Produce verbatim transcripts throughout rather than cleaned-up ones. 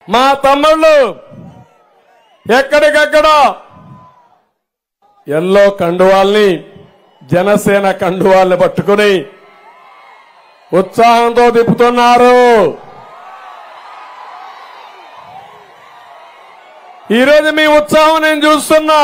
మా తమ్ముళ్ళు ఎక్కడికక్కడ ఎల్లో కండువాల్ని జనసేన కండువాల్ని పట్టుకుని ఉత్సాహంతో తిప్పుతున్నారు. ఈరోజు మీ ఉత్సాహం నేను చూస్తున్నా.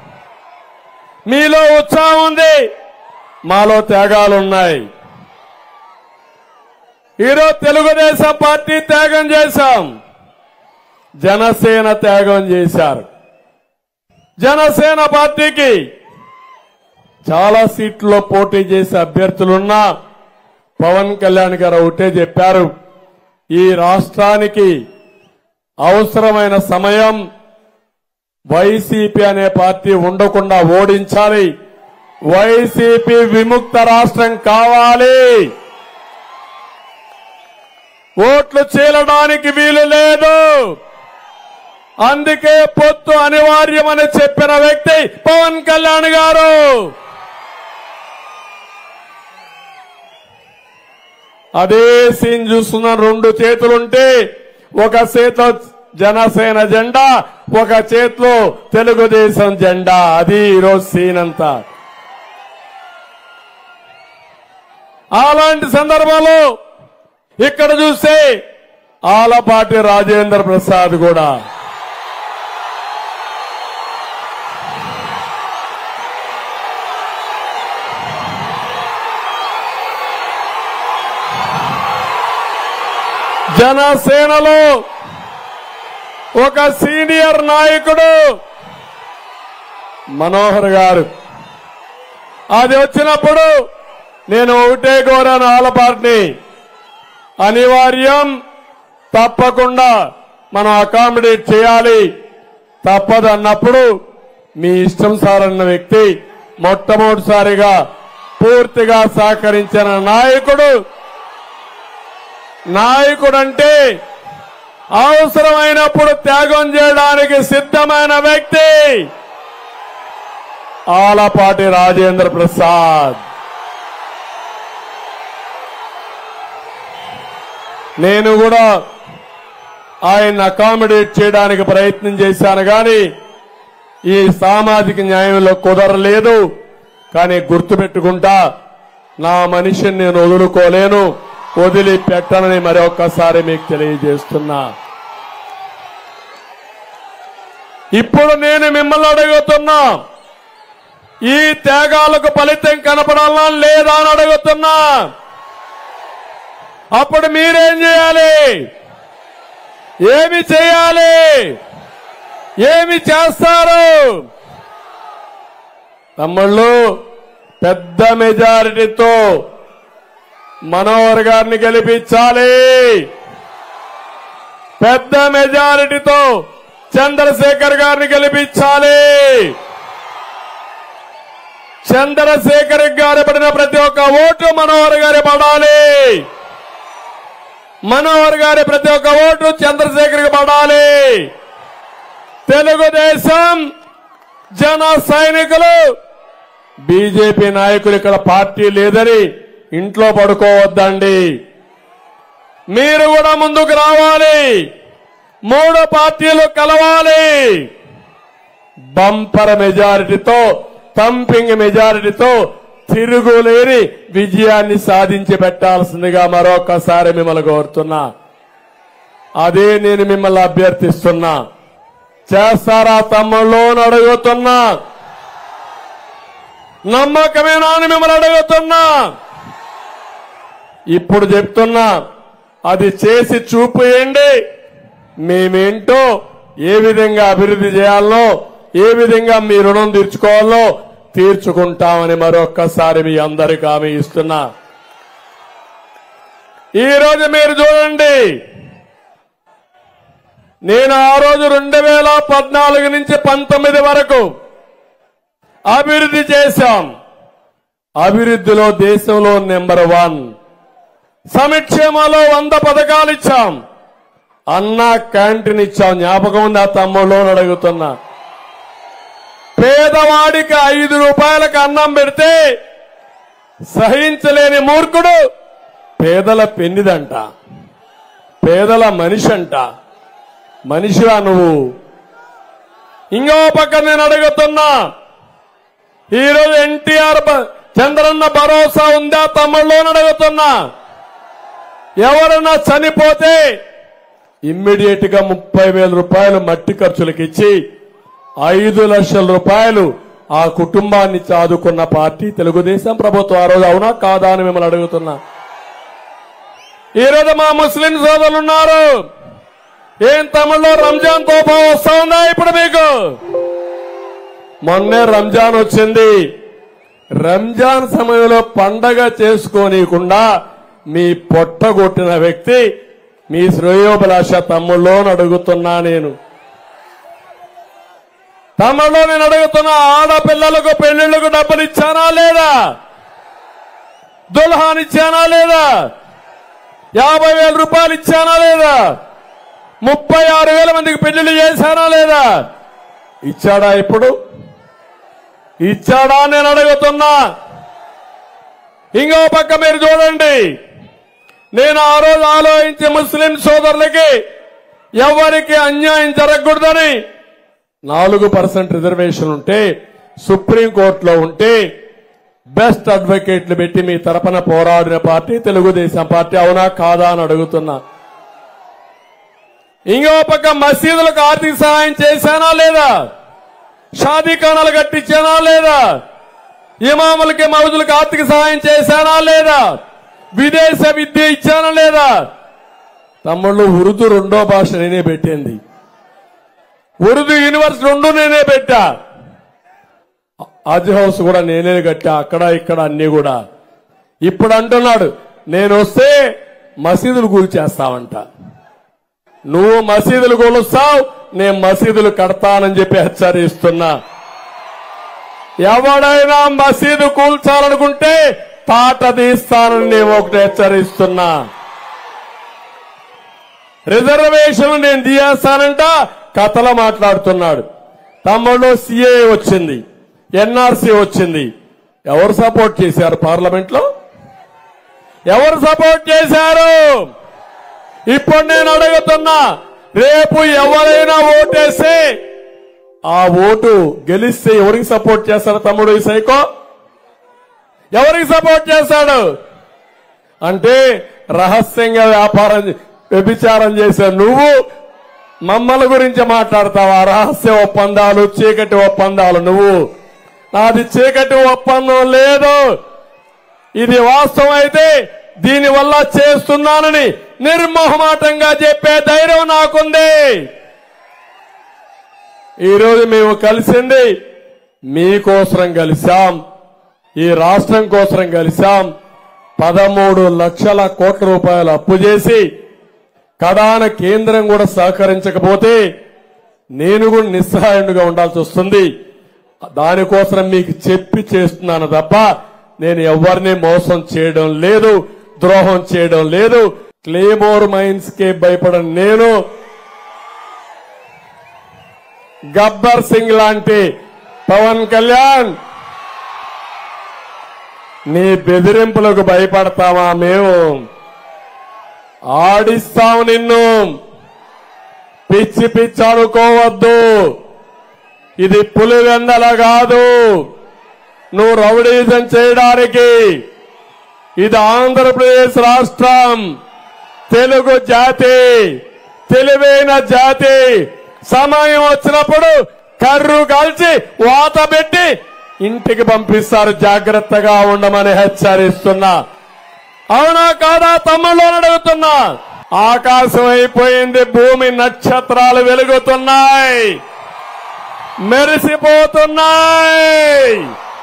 మీలో ఉత్సాహం ఉంది, మాలో త్యాగాలున్నాయి. ఈరోజు తెలుగుదేశం పార్టీ త్యాగం చేశాం, జనసేన త్యాగం చేశారు. జనసేన పార్టీకి చాలా సీట్లలో పోటీ చేసే అభ్యర్థులున్నా పవన్ కళ్యాణ్ గారు ఒకటే చెప్పారు, ఈ రాష్ట్రానికి అవసరమైన సమయం వైసీపీ అనే పార్టీ ఉండకుండా ఓడించాలి, వైసీపీ విముక్త రాష్ట్రం కావాలి, ఓట్లు చీలడానికి వీలు లేదు, అందుకే పొత్తు అనివార్యమని చెప్పిన వ్యక్తి పవన్ కళ్యాణ్ గారు. అదే సీన్ చూస్తున్న, రెండు చేతులుంటే ఒక చేతిలో జనసేన జెండా, ఒక చేతిలో తెలుగుదేశం జెండా. అది ఈరోజు సీన్ అంతా. అలాంటి సందర్భంలో ఇక్కడ చూస్తే ఆలపాటి రాజేంద్ర ప్రసాద్ కూడా జనసేనలో ఒక సీనియర్ నాయకుడు మనోహర్ గారు. అది వచ్చినప్పుడు నేను ఒకటే కోరాను ఆలపాటిని, అనివార్యం, తప్పకుండా మనం అకామిడేట్ చేయాలి, తప్పదన్నప్పుడు మీ ఇష్టం సార్ అన్న వ్యక్తి మొట్టమొదటిసారిగా పూర్తిగా సహకరించిన నాయకుడు. నాయకుడంటే అవసరమైనప్పుడు త్యాగం చేయడానికి సిద్ధమైన వ్యక్తి ఆలపాటి రాజేంద్ర ప్రసాద్. నేను కూడా ఆయన అకామిడేట్ చేయడానికి ప్రయత్నం చేశాను, కానీ ఈ సామాజిక న్యాయంలో కుదరలేదు. కానీ గుర్తుపెట్టుకుంటా, నా మనిషిని నేను వదులుకోలేను, వదిలిపెట్టనని మరొకసారి మీకు తెలియజేస్తున్నా. ఇప్పుడు నేను మిమ్మల్ని అడుగుతున్నా, ఈ త్యాగాలకు ఫలితం కనపడాలా లేదా అని అడుగుతున్నా. అప్పుడు మీరేం చేయాలి? ఏమి చేయాలి? ఏమి చేస్తారు? తమ్ముళ్ళు, పెద్ద మెజారిటీతో మనోహర్ గారిని గెలిపించాలి. పెద్ద మెజారిటీతో చంద్రశేఖర్ గారిని గెలిపించాలి. చంద్రశేఖర్ గారి పడిన ప్రతి ఒక్క ఓటు మనోహర్ గారి పడాలి. మనోహర్ గారి ప్రతి ఒక్క ఓటు చంద్రశేఖర్ కి పడాలి. తెలుగుదేశం జన సైనికులు, బీజేపీ నాయకులు ఇక్కడ పార్టీ లేదని ఇంట్లో పడుకోవద్దండి. మీరు కూడా ముందుకు రావాలి, మూడు పార్టీలు కలవాలి. బంపర్ మెజారిటీతో, థంపింగ్ మెజారిటీతో తిరుగులేని విజయాన్ని సాధించి పెట్టాల్సిందిగా మరొకసారి మిమ్మల్ని కోరుతున్నా. అదే నేను మిమ్మల్ని అభ్యర్థిస్తున్నా. చేస్తారా తమ్ముళ్ళు అని అడుగుతున్నా. నమ్మకమేనా అని మిమ్మల్ని అడుగుతున్నా. ఇప్పుడు చెప్తున్నా, అది చేసి చూపేయండి. మేమేంటో, ఏ విధంగా అభివృద్ధి చేయాలనో, ఏ విధంగా మీ రుణం తీర్చుకోవాలో తీర్చుకుంటామని మరొక్కసారి మీ అందరికీ హామీ ఇస్తున్నా. ఈ రోజు మీరు చూడండి, నేను ఆ రోజు రెండు వేల పద్నాలుగు నుంచి పంతొమ్మిది వరకు అభివృద్ధి చేశాం. అభివృద్ధిలో దేశంలో నెంబర్ వన్. సంక్షేమంలో వంద పథకాలు ఇచ్చాం. అన్న క్యాంటీన్ ఇచ్చాం. జ్ఞాపకం ఉంది ఆ తమ్ముళ్ళు అడుగుతున్నా. పేదవాడికి ఐదు రూపాయలకు అన్నం పెడితే సహించలేని మూర్ఖుడు పేదల పెన్నిదంట, పేదల మనిషి అంట. మనిషివా నువ్వు? ఇంకో పక్క నేను అడుగుతున్నా, ఈరోజు ఎన్టీఆర్ చంద్రన్న భరోసా ఉందా తమ్ముళ్ళు అని అడుగుతున్నా. ఎవరన్నా చనిపోతే ఇమ్మీడియట్ గా ముప్పై వేల రూపాయలు మట్టి ఖర్చులకు ఇచ్చి ఐదు లక్షల రూపాయలు ఆ కుటుంబాన్ని చాదుకున్న పార్టీ తెలుగుదేశం ప్రభుత్వం. ఆ రోజు అవునా కాదా అని మిమ్మల్ని అడుగుతున్నా. ఈరోజు మా ముస్లిం సోదరులు ఉన్నారు. ఏం తమిళలో రంజాన్ తోఫా వస్తా ఉందా ఇప్పుడు మీకు? మొన్నే రంజాన్ వచ్చింది. రంజాన్ సమయంలో పండగ చేసుకోనీయకుండా మీ పొట్టగొట్టిన వ్యక్తి మీ శ్రేయోభిలాష తమ్ముళ్ళో అడుగుతున్నా. నేను తమ్ముళ్ళో నేను అడుగుతున్నా, ఆడపిల్లలకు పెళ్లిళ్లకు డబ్బులు ఇచ్చానా లేదా? దుల్హాన్ ఇచ్చానా లేదా? యాభై వేల రూపాయలు ఇచ్చానా లేదా? ముప్పై ఆరు వేల మందికి పెళ్లిళ్ళు చేశానా లేదా? ఇచ్చాడా? ఇప్పుడు ఇచ్చాడా నేను అడుగుతున్నా. ఇంకో పక్క మీరు చూడండి, నేను ఆ రోజు ఆలోచించి ముస్లిం సోదరులకి ఎవరికి అన్యాయం జరగకూడదని నాలుగు పర్సెంట్ రిజర్వేషన్ ఉంటే సుప్రీంకోర్టులో ఉంటే బెస్ట్ అడ్వకేట్లు పెట్టి మీ తరపున పోరాడిన పార్టీ తెలుగుదేశం పార్టీ. అవునా కాదా అని అడుగుతున్నా. ఇంకో పక్క మసీదులకు ఆర్థిక సహాయం చేశానా లేదా? షాదీఖానాలు కట్టించానా లేదా? ఇమాములకి మౌజులకు ఆర్థిక సహాయం చేశానా లేదా? విదేశ విద్య ఇచ్చానా లేదా? తమ్ముళ్ళు, ఉర్దూ రెండో భాష నేనే పెట్టింది. ఉర్దూ యూనివర్సిటీ రెండు నేనే పెట్టా. హజ్ హౌస్ కూడా నేనే కట్టా, అక్కడ ఇక్కడ అన్ని కూడా. ఇప్పుడు అంటున్నాడు నేను వస్తే మసీదులు కూల్చేస్తావంట. నువ్వు మసీదులు కూలుస్తావు, నేను మసీదులు కడతానని చెప్పి హెచ్చరిస్తున్నా. ఎవడైనా మసీదు కూల్చాలనుకుంటే తాట తీస్తానని నేను ఒకటి హెచ్చరిస్తున్నా. రిజర్వేషన్ నేను తీయేస్తానంట కథలు మాట్లాడుతున్నాడు. తమ్ముళ్ళు, సీఏ వచ్చింది, ఎన్ఆర్సీ వచ్చింది. ఎవరు సపోర్ట్ చేశారు పార్లమెంట్ లో? ఎవరు సపోర్ట్ చేశారు? ఇప్పుడు నేను అడుగుతున్నా, రేపు ఎవరైనా ఓటేస్తే ఆ ఓటు గెలిస్తే ఎవరికి సపోర్ట్ చేస్తాడు తమ్ముడు? ఈ సైకో ఎవరికి సపోర్ట్ చేశాడు? అంటే రహస్యంగా వ్యాపారం వ్యభిచారం చేసే నువ్వు మమ్మల్ని గురించి మాట్లాడతావా? రహస్య ఒప్పందాలు, చీకటి ఒప్పందాలు. నువ్వు నాది చీకటి ఒప్పందం లేదు. ఇది వాస్తవం అయితే దీనివల్ల చేస్తున్నానని నిర్మోహమాటంగా చెప్పే ధైర్యం నాకుంది. ఈరోజు మేము కలిసింది మీకోసం కలిశాం, ఈ రాష్ట్రం కోసం కలిశాం. పదమూడు లక్షల కోట్ల రూపాయలు అప్పు చేసి కడాన కేంద్రం కూడా సహకరించకపోతే నేను కూడా నిస్సహాయుడిగా ఉండాల్సి వస్తుంది. దానికోసం మీకు చెప్పి చేస్తున్నాను తప్ప నేను ఎవరిని మోసం చేయడం లేదు, ద్రోహం చేయడం లేదు. క్లేమోర్ మైన్స్ కే భయపడను నేను. గబ్బర్ సింగ్ లాంటి పవన్ కళ్యాణ్ నీ బెదిరింపులకు భయపడతామా? మేము ఆడిస్తాం నిన్ను. పిచ్చి పిచ్చి అనుకోవద్దు. ఇది పులివెందల కాదు నువ్వు రౌడీజం చేయడానికి. ఇది ఆంధ్రప్రదేశ్ రాష్ట్రం, తెలుగు జాతి, తెలివైన జాతి. సమయం వచ్చినప్పుడు కర్రు కాల్చి వాత పెట్టి ఇంటికి పంపిస్తారు. జాగ్రత్తగా ఉండమని హెచ్చరిస్తున్నా. అవునా కాదా తమ్ముళ్ళు అడుగుతున్నా. ఆకాశం అయిపోయింది, భూమి నక్షత్రాలు వెలుగుతున్నాయి, మెరిసిపోతున్నాయి.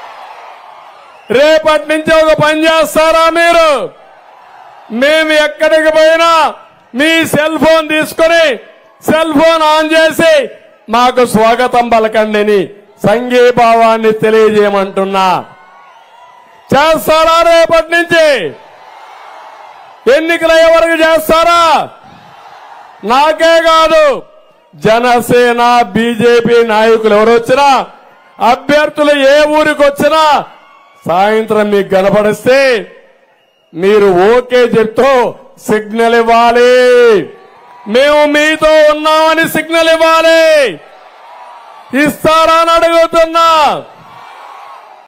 రేపటి నుంచి ఒక పని చేస్తారా మీరు? మేము ఎక్కడికి పోయినా మీ సెల్ ఫోన్ తీసుకుని సెల్ ఫోన్ ఆన్ చేసి మాకు స్వాగతం పలకండి అని సంఘీభావాన్ని తెలియజేయమంటున్నా. చేస్తారా రేపటి నుంచి? ఎన్నికల ఎవరికి చేస్తారా? నాకే కాదు, జనసేన బీజేపీ నాయకులు ఎవరు వచ్చినా, అభ్యర్థులు ఏ ఊరికి వచ్చినా సాయంత్రం మీకు కనపడిస్తే మీరు ఓకే చెప్తూ సిగ్నల్ ఇవ్వాలి. మేము మీతో ఉన్నామని సిగ్నల్ ఇవ్వాలి. ఇస్తారా అని అడుగుతున్నా.